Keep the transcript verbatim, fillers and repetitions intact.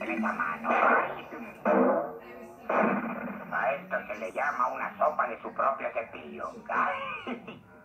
en esa mano. A esto se le llama una sopa de su propio cepillo.